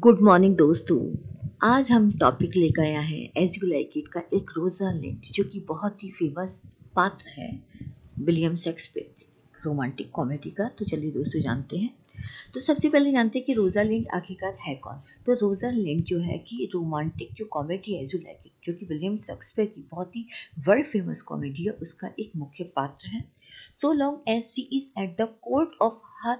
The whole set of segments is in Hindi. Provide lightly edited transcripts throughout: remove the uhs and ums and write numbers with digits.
गुड मॉर्निंग दोस्तों। आज हम टॉपिक लेकर आया है एज यू लाइक इट का एक रोजा लिंच जो कि बहुत ही फेमस पात्र है विलियम शेक्सपियर रोमांटिक कॉमेडी का। तो चलिए दोस्तों जानते हैं। तो सबसे पहले जानते हैं कि रोजा लिंट आखिरकार है कौन। तो रोजा लिंट जो है कि रोमांटिक जो कॉमेडी है एज यू लाइक इट जो कि विलियम शेक्सपियर की बहुत ही वर्ल्ड फेमस कॉमेडी है उसका एक मुख्य पात्र है। So long as she is at the court of her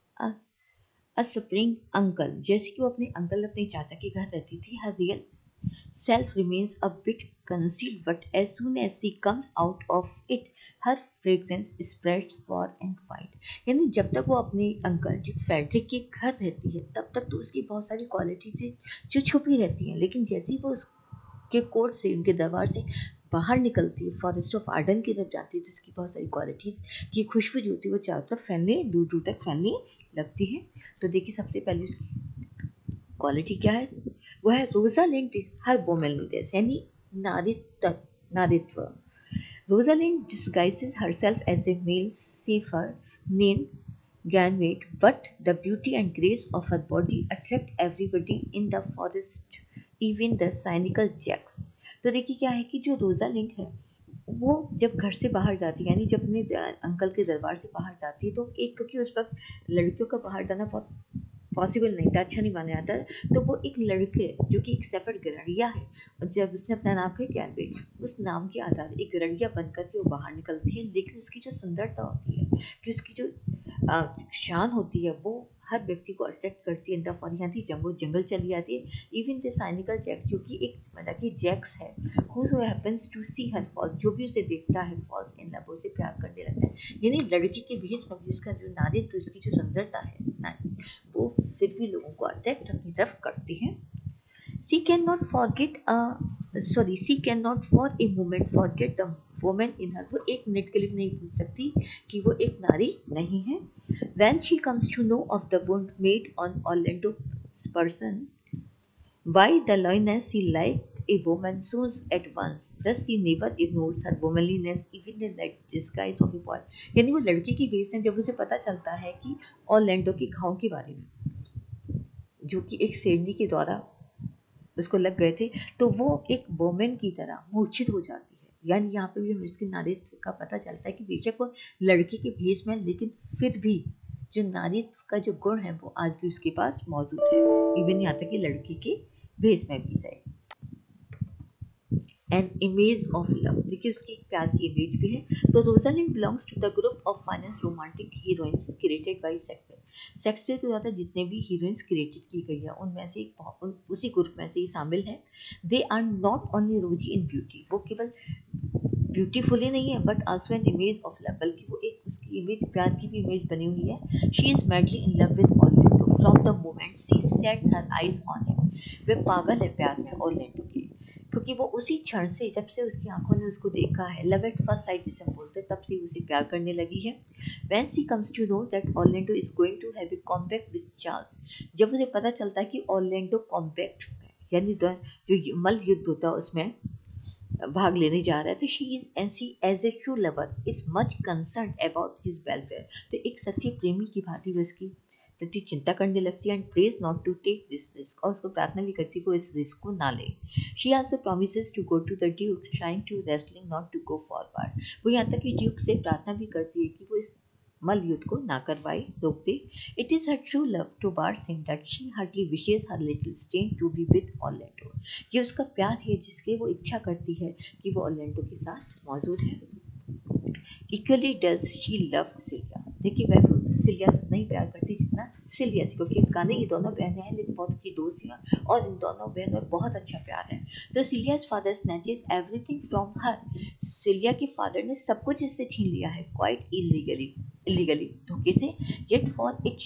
usurping uncle, जैसे कि वो अपने अंकल अपने चाचा के घर रहती थी, her real self remains a bit concealed, but as soon as she comes out of it, her fragrance spreads far and wide। यानी जब तक वो अपने अंकल जो फेडरिक के घर रहती है तब तक तो उसकी बहुत सारी क्वालिटी से जो छुपी रहती हैं, लेकिन जैसे ही वो उसके कोर्ट से उनके दरबार से बाहर निकलती है, फॉरेस्ट ऑफ आर्डन की तरफ जाती है, तो उसकी बहुत सारी क्वालिटीज की खुशबू जो होती है वो चारों तरफ फैलने दूर दूर तक फैलने लगती है। तो देखिए सबसे पहले उसकी क्वालिटी क्या है, वो है रोजालिंड हर वोमेनलीनेस यानी नारित्व। Rosalind disguises herself as a male safer named Ganymede, but the beauty and grace of her body attract everybody in the forest, even the cynical Jacks। तो देखिए क्या है कि जो रोजालिंड है वो जब घर से बाहर जाती है, यानी जब अपने अंकल के दरबार से बाहर जाती है, तो एक क्योंकि उस वक्त लड़कियों का बाहर जाना बहुत पॉसिबल नहीं था, अच्छा नहीं माना जाता, तो वो एक लड़के जो कि एक सेफर्ड गरड़िया है, और जब उसने अपना नाम किया ज्ञानवेद, उस नाम के आधार एक गरड़िया बन करके वो बाहर निकलती है। लेकिन उसकी जो सुंदरता होती है कि उसकी जो शान होती है वो हर व्यक्ति को अट्रैक्ट करती है। इन द फॉर यहाँ थी जब वो जंगल चली जाती है, इवन द साइनिकल जैक जो कि एक मतलब कि जैक्स है, who happens to see her fall, जो भी उसे देखता है फॉल्स इन लव, उसे प्यार करने लगता है। यानी लड़की के भेष में भी उसका जो नारित्व, उसकी जो सुंदरता है नारी, वो फिर भी लोगों को अट्रैक्ट अपनी तरफ करती है। She cannot forget she cannot for a moment forget the woman in her। वो एक मिनट के लिए भी नहीं भूल सकती कि वो एक नारी नहीं है। When she comes to know of the wound made on Orlando's person, why the loneliness she liked a woman soon at once, thus she never ignores her womanliness even in the disguise of a boy। यानी वो लड़के की वेश है, जब उसे पता चलता है कि ऑरलैंडो के घाव के बारे में जो कि एक शेरनी के द्वारा उसको लग गए थे, तो वो एक वोमेन की तरह मूर्छित हो जाती है। यानी यहाँ पे भी हमें उसके नारीत्व का पता चलता है कि बेशक वो लड़के के भेष में, लेकिन फिर भी जो नारीत्व का जो गुण है वो आज भी उसके पास मौजूद है, इवन यहाँ तक कि लड़के के भेष में भी है। एन इमेज ऑफ लव, देखिए उसकी एक प्यार की इमेज भी है। तो Rosalind belongs to the group of finest romantic heroines created by Shakespeare. Shakespeare के द्वारा जितने भी हीरोइंस क्रिएटेड की गई है उनमें से उसी ग्रुप में से ही शामिल है। दे आर नॉट ओनली रोजी इन ब्यूटी, वो केवल ब्यूटीफुल ही नहीं है but also an image of love, बल्कि वो एक उसकी इमेज प्यार की भी इमेज बनी हुई है। She is madly in love with Orlando from the moment she sets her eyes on him. वे पागल है प्यार में ऑर्लैंडो के, क्योंकि वो उसी क्षण से, जब से उसकी आंखों ने उसको देखा है, लव एट फर्स्ट साइट जिसे हम बोलते हैं, तब से उसे प्यार करने लगी है। When she comes to know that Orlando is going to have a compact with Charles, जब उसे पता चलता है कि ऑर्लैंडो कॉम्पैक्ट यानी जो मल्ल युद्ध होता है उसमें भाग लेने जा रहा है, तो she as a true lover is much concern about his welfare. तो एक सच्ची प्रेमी की भांति वो उसकी प्रति चिंता करने लगती है and prays not to take this risk, और उसको प्रार्थना भी करती है कि वो इस रिस्क को ना ले। She also promises to go to the duke trying to wrestling not to go forward, वो यहाँ तक कि ड्यूक से प्रार्थना भी करती है कि वो इस मल युद्ध को ना करवाए, रोक दे। It is her true love towards him that she hardly wishes her little stain to be with Orlando. ये उसका प्यार है जिसके वो इच्छा करती है कि वो ऑर्लैंडो के साथ मौजूद है। Equally does she love Sylvia, देखिए वह भी सिल्विया से उतना ही प्यार करती जितना सिल्विया से, क्योंकि इनका नहीं, ये दोनों बहनें हैं लेकिन बहुत अच्छी दोस्त हैं और इन दोनों बहनों में बहुत अच्छा प्यार है। तो Sylvia's father snatches everything from her, Sylvia के फादर ने सब कुछ इससे छीन लिया है क्वाइट इलीगली धोखे से। Yet for it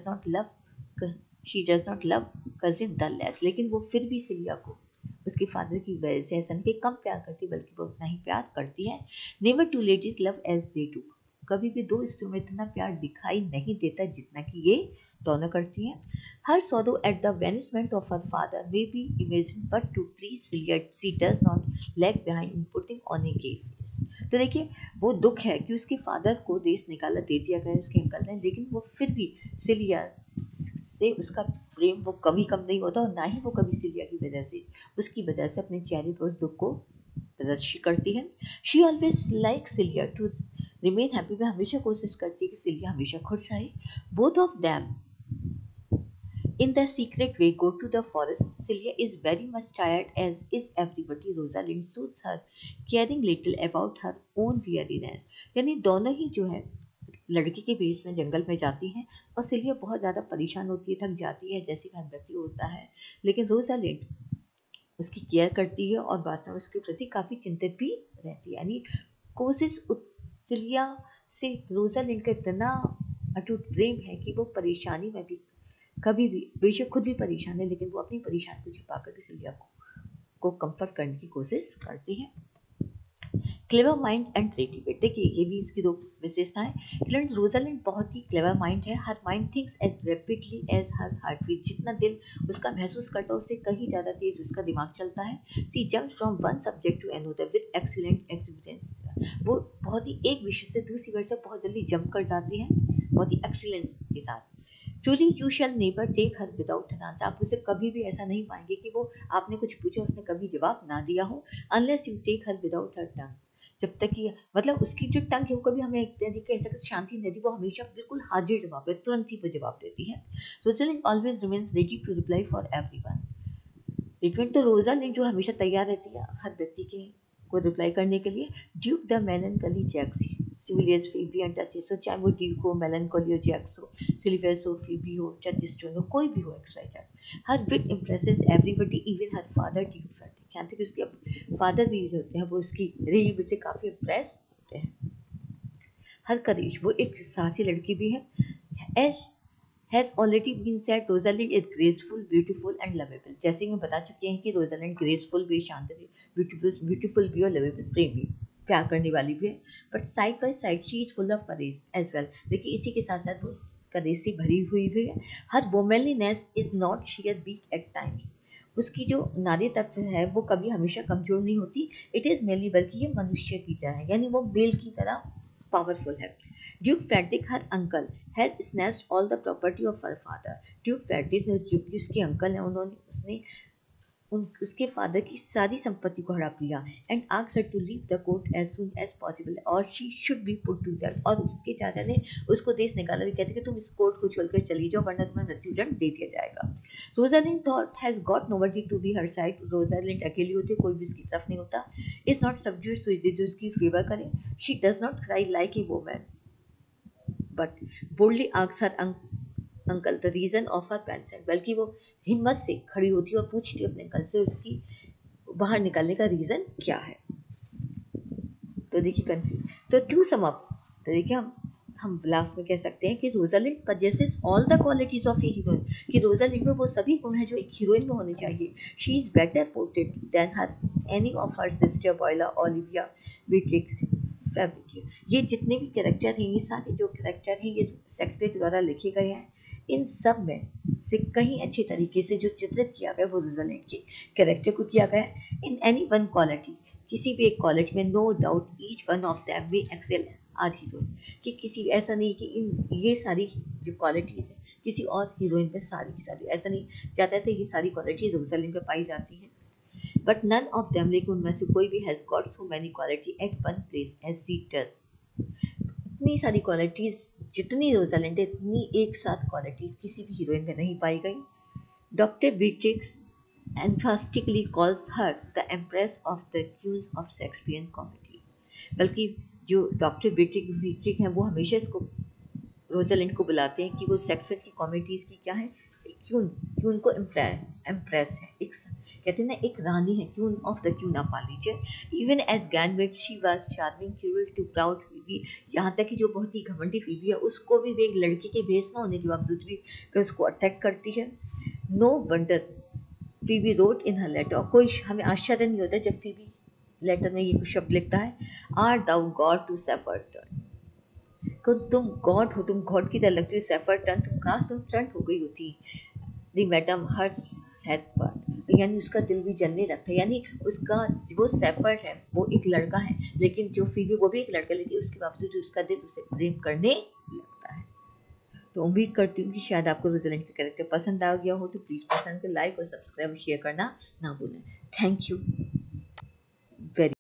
she does not love cousin the less, लेकिन वो फिर भी सिल्विया को उसके फादर की वजह से ऐसा नहीं कि कम प्यार करती, बल्कि वो उतना ही प्यार करती है। Never two ladies love as they do, कभी भी दो स्त्रियों में इतना प्यार दिखाई नहीं देता जितना कि ये दोनों करती हैं। Her sorrow at the vanishment of her father may be imagine but to please Willard she does not lag behind in putting on a gay face. तो देखिए वो दुख है कि उसके फादर को देश निकाला दे दिया गया उसके अंकल ने, लेकिन वो फिर भी सिलिया से उसका प्रेम वो कभी कम नहीं होता और ना ही वो कभी सिलिया की वजह से, उसकी वजह से अपने चेहरे पर उस दुख को प्रदर्शित करती है। She always like Celia to remain happy, में हमेशा कोशिश करती है कि सिलिया हमेशा खुश रहे। Both of them in the secret way go to the forest. Celia is very much tired, as is everybody. Rosalind soothes her, caring little about her own weariness. यानी दोनों ही जो है लड़की के भेष में जंगल में जाती हैं और सिलिया बहुत ज़्यादा परेशान होती है, थक जाती है, जैसे हर व्यक्ति होता है। लेकिन रोजालिंड उसकी केयर करती है और बाद में उसके प्रति काफ़ी चिंतित भी रहती है। यानी कोशिश सिलिया से रोजालिंड का इतना अटूट प्रेम है कि वो परेशानी में भी कभी भी, बेशक खुद भी परेशान है, लेकिन वो अपनी परेशानी को छुपा कर सिलिया को कंफर्ट करने की कोशिश करती है। क्लेवर माइंड एंड क्रिएटिविटी, देखिए ये भी इसकी दो विशेषताएं। रोजालिंड बहुत ही क्लेवर माइंड है। Her mind thinks as rapidly as her heart beat, जितना दिल उसका महसूस करता है उससे कहीं ज़्यादा तेज उसका दिमाग चलता है। She jumps from one subject to another with excellent experience, वो बहुत ही एक विषय से दूसरी विषय तक बहुत जल्दी जंप कर जाती है, बहुत ही एक्सीलेंस के साथ। Truly you shall never take her without an answer, आप उसे कभी भी ऐसा नहीं पाएंगे कि वो आपने कुछ पूछा उसने कभी जवाब ना दिया हो। Unless you take her without her tongue, जब तक कि मतलब उसकी जो टंग है वो कभी हमें तरीके ऐसा शांति नहीं दी, वो हमेशा बिल्कुल हाजिर जवाब है, तुरंत ही वो जवाब देती है। Rosalind always remains ready to reply for everyone. Treatment तो रोजालिंड जो हमेशा तैयार रहती है हर व्यक्ति के को रिप्लाई करने के लिए। Duke the melancholy Jaques Silvius Phoebe and touches, चाहे वो ड्यूक हो, मेलनकली हो, जैक्स हो, सिलिवियस हो, फीबी हो, टचिस्टोन हो, कोई भी हो, extra. Her wit impresses everybody, even her father duke Frederick, यहाँ तक कि उसके फादर भी होते हैं वो उसकी रेडी विट से काफ़ी इम्प्रेस होते हैं। हर करेज, वो एक साहसी लड़की भी है। As has already been said, Rosalind is graceful, beautiful and lovable. जैसे कि हम बता चुके हैं कि रोजालिंड ग्रेसफुल भी, शांत भी, ब्यूटीफुल भी और लवेबल, प्रेम भी, प्यार करने वाली भी है। But side by side she is full of courage as well, देखिए इसी के साथ साथ वो करेज से भरी हुई भी है। Her womanliness is not sheer weak at times, उसकी जो नारी तत्व है वो कभी हमेशा कमजोर नहीं होती। इट इज़ मेनली, बल्कि ये मनुष्य की तरह है, यानी वो मेल की तरह पावरफुल है। Duke Frederick, her uncle, has snatched all the property of her father. Duke Frederick जो कि उसके अंकल हैं, उसने उसके फादर की सारी संपत्ति को हड़प लिया। And asked her to leave the court as soon as possible, और she should be put to death, और उसके चाचा ने उसको देश निकाला भी, कहते कि तुम इस कोर्ट को छोड़कर चली जाओ वरना तुम्हें मृत्युदंड दे दिया जाएगा। Rosalind thought has got nobody to be her side, Rosalind अकेली होती है, कोई भी उसकी तरफ नहीं होता। इज नॉट सब्ज्यूट टू जो उसकी फेवर करे। She does not cry like a woman but boldly asks her uncle the reason of her punishment, बल्कि वो हिम्मत से खड़ी होती है और पूछती है अपने अंकल से उसकी बाहर निकलने का रीजन क्या है। तो देखिए कंफ्यूज, तो टू सम अप, तो देखिए हम लास्ट में कह सकते हैं कि Rosalind possesses all the qualities of a heroine, कि रोजालिंड में वो सभी गुण हैं जो एक हीरोइन में होने चाहिए। She is better portrait than her any of her sister Viola, Olivia, Beatrice, fabric. ये जितने भी कैरेक्टर हैं, ये सारे जो कैरेक्टर हैं ये शेक्सपियर द्वारा लिखे गए हैं, इन सब में से कहीं अच्छे तरीके से जो चित्रित किया गया वो रोजालिंड के कैरेक्टर को किया गया है। इन एनी वन क्वालिटी, किसी भी एक क्वालिटी में, no doubt each one of them we excel our heroine, कि किसी ऐसा नहीं कि इन ये सारी जो क्वालिटीज़ हैं किसी और हीरोइन में सारी की सारी, ऐसा नहीं चाहते थे, ये सारी क्वालिटी रोजालिंड में पाई जाती हैं। बट नन ऑफ देम, लेकिन उनमें से कोई भी has got so many quality at one place as she does. इतनी सारी क्वालिटीज़ जितनी रोजालिंड है, इतनी एक साथ क्वालिटीज़ किसी भी हीरोइन में नहीं पाई गई। Doctor Beatrice enthusiastically calls her the empress of the queens of Shakespearean comedy, बल्कि जो डॉक्टर बीट्रिक हैं वो हमेशा इसको रोजालिंड को बुलाते हैं कि वो शेक्सपियर की कॉमेडीज़ की क्या है, क्यून, क्यून को एम्प्रेस है, एक कहते हैं ना एक रानी है, क्यून ऑफ द क्यून, आप मान लीजिए। Even as Ganwick she was charming, cruel to proud Phoebe, यहाँ तक कि जो बहुत ही घमंडी फीबी है उसको भी वे एक लड़की के भेस न होने के बावजूद भी उसको अटैक करती है। No wonder Phoebe wrote in her letter, और कोई हमें आश्चर्य नहीं होता जब फीबी लेटर में ये कुछ शब्द लिखता है, art thou god to shepherd turn, तुम गॉड हो, तुम गॉड की तरह लगती हो सफर टर्न, तुम काश तुम टर्न हो गई होती। The madam hearts hath burn, यानी उसका दिल भी जलने लगता है, यानी उसका वो सेफर्ड है वो एक लड़का है, लेकिन जो फीबी वो भी एक लड़का, लेकिन उसके बावजूद उसका दिल उसे प्रेम करने लगता है। तो उम्मीद करती हूँ कि शायद आपको रोज़लिंड का कैरेक्टर पसंद आ गया हो, तो प्लीज़ पसंद को लाइक और सब्सक्राइब और शेयर करना ना भूलें। Thank you very